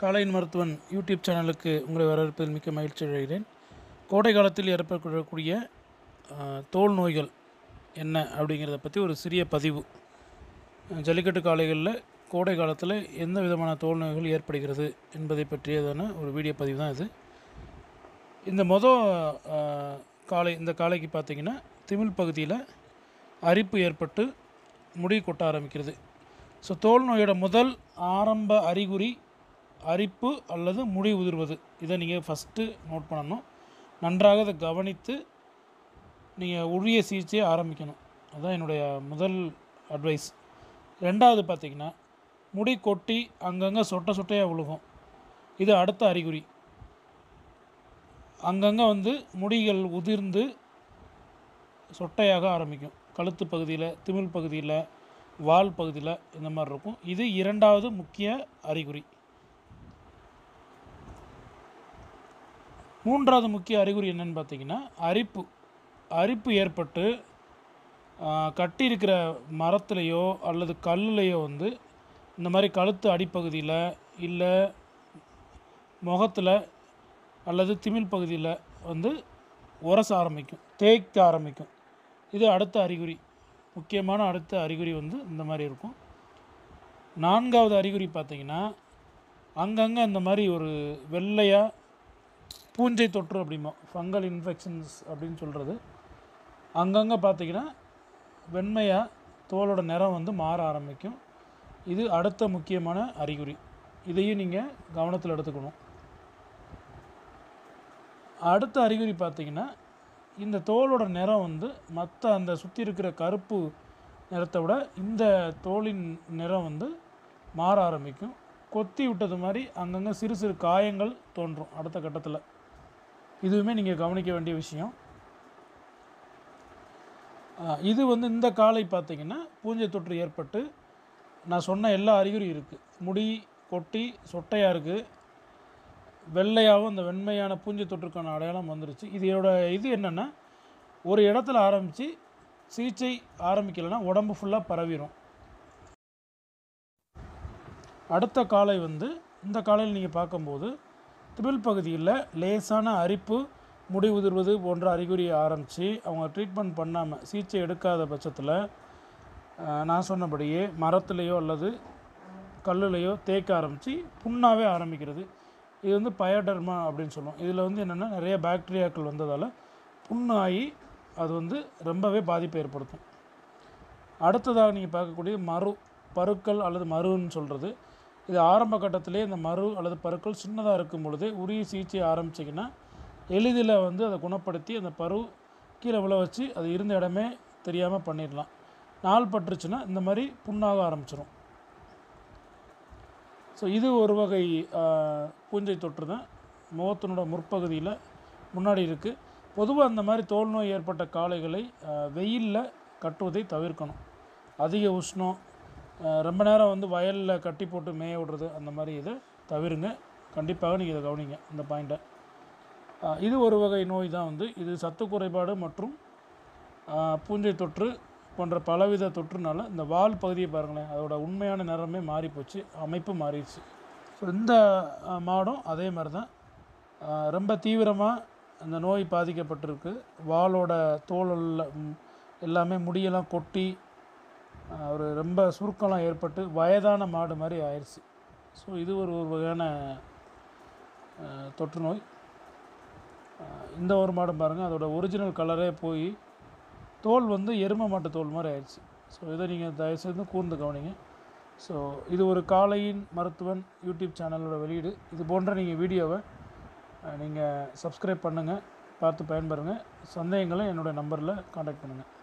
காலையின் மருத்துவன் YouTube சேனலுக்கு உங்களை வரவேற்பதில் மிக்க மகிழ்ச்சி அடைகிறேன். கோடை காலத்தில் ஏற்படக்கூடிய தோல் நோய்கள் என்ன அப்படிங்கிறத பற்றி ஒரு சிறிய பதிவு. ஜல்லிக்கட்டு காளைகளில் கோடை காலத்தில் எந்த விதமான தோல் நோய்கள் ஏற்படுகிறது என்பதை பற்றியதான ஒரு வீடியோ பதிவு தான் இது. இந்த இந்த காளைக்கு பார்த்திங்கன்னா திமில் பகுதியில் அரிப்பு ஏற்பட்டு முடி கொட்ட ஆரம்பிக்கிறது. ஸோ தோல் நோயோட முதல் ஆரம்ப அறிகுறி அரிப்பு அல்லது முடி உதிர்வது. இதை நீங்கள் ஃபஸ்ட்டு நோட் பண்ணணும். நன்றாக அதை கவனித்து நீங்கள் உரிய சிகிச்சையை ஆரம்பிக்கணும். அதுதான் என்னுடைய முதல் அட்வைஸ். ரெண்டாவது பார்த்திங்கன்னா, முடி கொட்டி அங்கங்கே சொட்டையாக விழுகும். இது அடுத்த அறிகுறி. அங்கங்கே முடிகள் உதிர்ந்து சொட்டையாக ஆரம்பிக்கும். கழுத்து பகுதியில், திமில் பகுதியில், வால் பகுதியில் இந்த மாதிரி இருக்கும். இது இரண்டாவது முக்கிய அறிகுறி. மூன்றாவது முக்கிய அறிகுறி என்னென்னு பார்த்தீங்கன்னா, அரிப்பு ஏற்பட்டு கட்டி இருக்கிற மரத்துலேயோ அல்லது கல்லுலேயோ இந்த மாதிரி கழுத்து அடிப்பகுதியில் இல்லை முகத்தில் அல்லது திமில் பகுதியில் உரச ஆரம்பிக்கும், தேய்க்க ஆரம்பிக்கும். இது அடுத்த அறிகுறி. முக்கியமான அடுத்த அறிகுறி இந்த மாதிரி இருக்கும். நான்காவது அறிகுறி பார்த்திங்கன்னா, அங்கங்கே இந்த மாதிரி ஒரு வெள்ளையாக பூஞ்சை தொற்று அப்படிமோ, ஃபங்கல் இன்ஃபெக்ஷன்ஸ் அப்படின்னு சொல்கிறது. அங்கங்கே பார்த்திங்கன்னா வெண்மையாக தோலோட நிறம் மாற ஆரம்பிக்கும். இது அடுத்த முக்கியமான அறிகுறி. இதையும் நீங்கள் கவனத்தில் எடுத்துக்கணும். அடுத்த அறிகுறி பார்த்திங்கன்னா, இந்த தோலோட நிறம் மற்ற அந்த சுற்றி இருக்கிற கருப்பு நிறத்தை விட இந்த தோலின் நிறம் மாற ஆரம்பிக்கும். கொத்தி விட்டது மாதிரி அங்கங்கே சிறு சிறு காயங்கள் தோன்றும் அடுத்த கட்டத்தில். இதுவுமே நீங்கள் கவனிக்க வேண்டிய விஷயம். இது இந்த காளை பார்த்திங்கன்னா பூஞ்சை தொற்று ஏற்பட்டு நான் சொன்ன எல்லா அறிகுறியும் இருக்குது. முடி கொட்டி சொட்டையாக இருக்குது, வெள்ளையாகவும் அந்த வெண்மையான பூஞ்சை தொற்றுக்கான அடையாளம் வந்துருச்சு. இது என்னென்னா, ஒரு இடத்துல ஆரம்பித்து சிகிச்சை ஆரம்பிக்கலைன்னா உடம்பு ஃபுல்லாக பரவிடும். அடுத்த காளை இந்த காளையில் நீங்கள் பார்க்கும்போது திமில் பகுதியில் லேசான அரிப்பு, முடி உதிர்வது போன்ற அறிகுறியை ஆரம்பித்து அவங்க ட்ரீட்மெண்ட் பண்ணாமல் சிகிச்சை எடுக்காத பட்சத்தில் நான் சொன்னபடியே மரத்துலேயோ அல்லது கல்லுலேயோ தேய்க்க ஆரம்பித்து புண்ணாகவே ஆரம்பிக்கிறது. இது பயோடர்மா அப்படின்னு சொல்லுவோம். இதில் என்னென்னா நிறைய பாக்டீரியாக்கள் வந்ததால் புண்ணாகி அது ரொம்பவே பாதிப்பை ஏற்படுத்தும். அடுத்ததாக நீங்கள் பார்க்கக்கூடிய பருக்கள் அல்லது மருன்னு சொல்கிறது. இது ஆரம்ப கட்டத்திலே இந்த மரு அல்லது பருக்கள் சின்னதாக இருக்கும் பொழுதே உரிய சிகிச்சையை ஆரம்பிச்சிங்கன்னா எளிதில் அதை குணப்படுத்தி அந்த பரு கீழே விழ வச்சு அது இருந்த இடமே தெரியாமல் பண்ணிடலாம். நாள் பட்டுருச்சுன்னா இந்த மாதிரி புண்ணாக ஆரம்பிச்சிடும். ஸோ இது ஒரு வகை பூஞ்சை தொற்று தான். முகத்தினோட முற்பகுதியில் முன்னாடி இருக்குது. பொதுவாக அந்த மாதிரி தோல் நோய் ஏற்பட்ட காளைகளை வெயிலில் கட்டுவதை தவிர்க்கணும். அதிக உஷ்ணம், ரொம்ப நேரம் வயலில் கட்டி போட்டு மேய விடுறது, அந்த மாதிரி இதை தவிருங்க. கண்டிப்பாக நீங்கள் இதை கவனிங்க, இந்த பாயிண்ட்டை. இது ஒரு வகை நோய் தான். இது சத்து குறைபாடு மற்றும் பூஞ்சை தொற்று போன்ற பலவித தொற்றுனால இந்த வால் பகுதியை பாருங்களேன், அதோட உண்மையான நிறமே மாறிப்போச்சு, அமைப்பு மாறிடுச்சு. ஸோ இந்த மாடும் அதே மாதிரி தான் ரொம்ப தீவிரமாக அந்த நோய் பாதிக்கப்பட்டிருக்கு. வாலோட தோலில் எல்லாமே முடியெல்லாம் கொட்டி ஒரு ரொம்ப சுருக்கம்லாம் ஏற்பட்டு வயதான மாடு மாதிரி ஆயிடுச்சு. ஸோ இது ஒரு வகையான தொற்று நோய். இந்த ஒரு மாடு பாருங்கள், அதோட ஒரிஜினல் கலரே போய் தோல் எருமை மாட்டு தோல் மாதிரி ஆயிடுச்சு. ஸோ இதை நீங்கள் தயவுசெய்து கூர்ந்து கவனிங்க. ஸோ இது ஒரு காளையின் மருத்துவன் யூடியூப் சேனலோட வெளியீடு. இது போன்ற நீங்கள் வீடியோவை நீங்கள் சப்ஸ்கிரைப் பண்ணுங்கள், பார்த்து பயன்பெறுங்க. சந்தேகங்களை என்னோடய நம்பரில் கான்டாக்ட் பண்ணுங்கள்.